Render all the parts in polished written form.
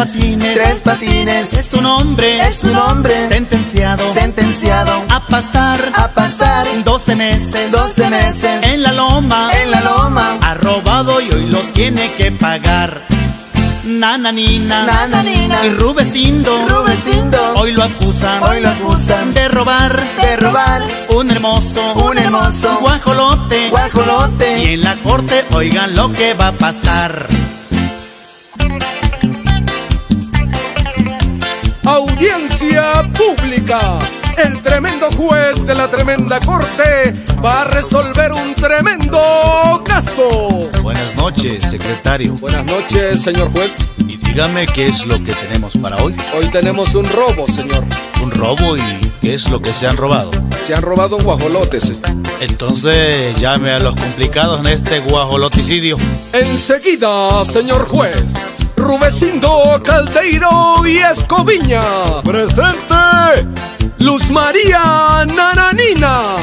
Tres Patines es su nombre, sentenciado a pasar 12 meses en la loma, ha robado y hoy lo tiene que pagar. Nananina y Rubecindo hoy lo acusan de robar un hermoso guajolote, y en la corte oigan lo que va a pasar. Audiencia pública. El tremendo juez de la tremenda corte va a resolver un tremendo caso. Buenas noches, secretario. Buenas noches, señor juez. Y dígame qué es lo que tenemos para hoy. Hoy tenemos un robo, señor. ¿Un robo? ¿Y qué es lo que se han robado? Se han robado guajolotes. Entonces llame a los complicados en este guajoloticidio. Enseguida, señor juez. Rubecindo, Caldeiro y Escoviña. ¡Presente! Luz María Nananina.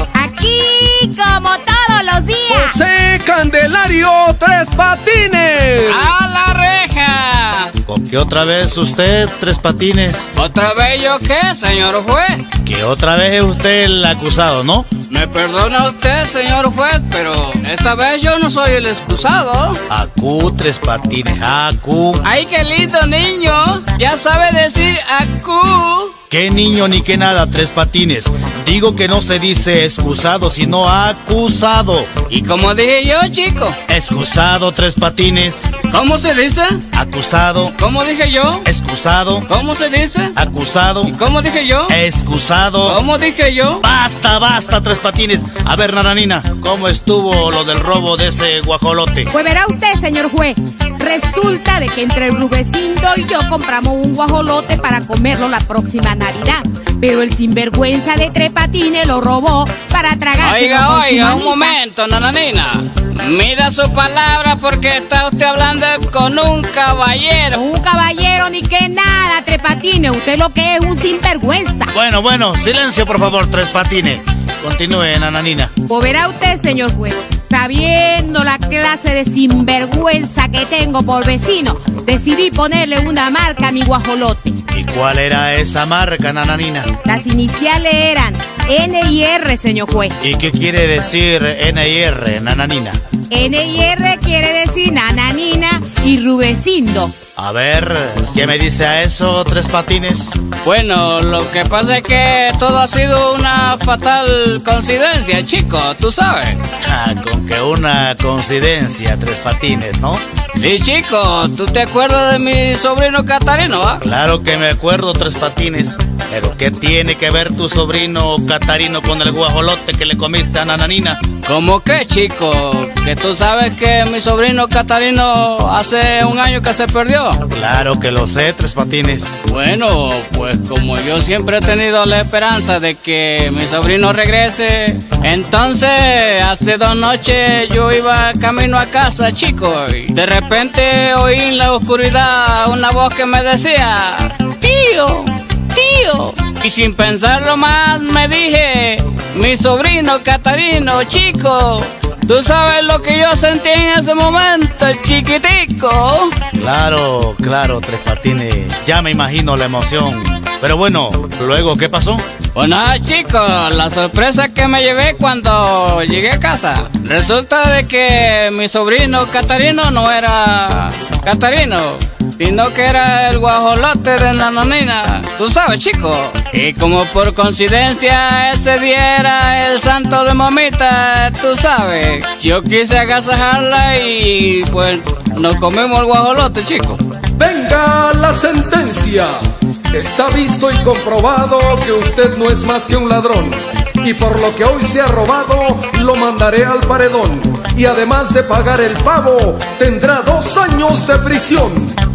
Aquí como todos los días. José Candelario Tres Patines. ¡A la reja! ¿Con qué otra vez usted, Tres Patines? ¿Otra vez yo qué, señor juez? Que otra vez es usted el acusado, ¿no? Me perdona usted, señor juez, pero esta vez yo no soy el excusado. Acú, Tres Patines, acú. ¡Ay, qué lindo niño! Ya sabe decir acú. ¿Qué niño ni qué nada, Tres Patines? Digo que no se dice excusado, sino acusado. ¿Y cómo dije yo, chico? Excusado, Tres Patines. ¿Cómo se dice? Acusado. ¿Cómo dije yo? Excusado. ¿Cómo se dice? Acusado. ¿Y cómo dije yo? Excusado. ¿Cómo dije yo? Basta, Tres Patines. A ver, Nananina, ¿cómo estuvo lo del robo de ese guajolote? Pues verá usted, señor juez. Resulta de que entre Rubecindo y yo compramos un guajolote para comerlo la próxima Navidad. Pero el sinvergüenza de Tres Patines lo robó para tragarse. Oiga, un momento, Nananina. Mida su palabra porque está usted hablando con un caballero. Un caballero ni que nada, Tres Patines. Usted lo que es un sinvergüenza. Bueno, silencio por favor, Tres Patines. Continúe, Nananina. Pues verá usted, señor juez, sabiendo la clase de sinvergüenza que tengo por vecino, decidí ponerle una marca a mi guajolote. ¿Y cuál era esa marca, Nananina? Las iniciales eran N y R, señor juez. ¿Y qué quiere decir N y R, Nananina? N y R quiere decir Nananina y Rubecindo. A ver, ¿qué me dice a eso, Tres Patines? Bueno, lo que pasa es que todo ha sido una fatal coincidencia, chico, tú sabes. Con que una coincidencia, Tres Patines, ¿no? Sí, chico, ¿tú te acuerdas de mi sobrino Catarino, ah? Claro que me acuerdo, Tres Patines. Pero ¿qué tiene que ver tu sobrino Catarino con el guajolote que le comiste a Nananina? ¿Cómo qué, chico? Que tú sabes que mi sobrino Catarino hace un año que se perdió. Claro que lo sé, Tres Patines. Bueno, pues como yo siempre he tenido la esperanza de que mi sobrino regrese, entonces hace 2 noches yo iba camino a casa, chico, y de repente oí en la oscuridad una voz que me decía: tío. Y sin pensarlo más me dije: mi sobrino Catarino, chico. ¿Tú sabes lo que yo sentí en ese momento, chiquitico? Claro, Tres Patines. Ya me imagino la emoción. Pero bueno, ¿luego qué pasó? Pues nada, chicos, la sorpresa que me llevé cuando llegué a casa. Resulta de que mi sobrino Catarino no era Catarino, sino que era el guajolote de Nananina. Tú sabes, chico. Y como por coincidencia ese día era el santo de mamita, tú sabes. Yo quise agasajarla y pues nos comimos el guajolote, chico. Venga la sentencia. Está visto y comprobado que usted no es más que un ladrón. Y por lo que hoy se ha robado, lo mandaré al paredón. Y además de pagar el pavo, tendrá 2 años de prisión.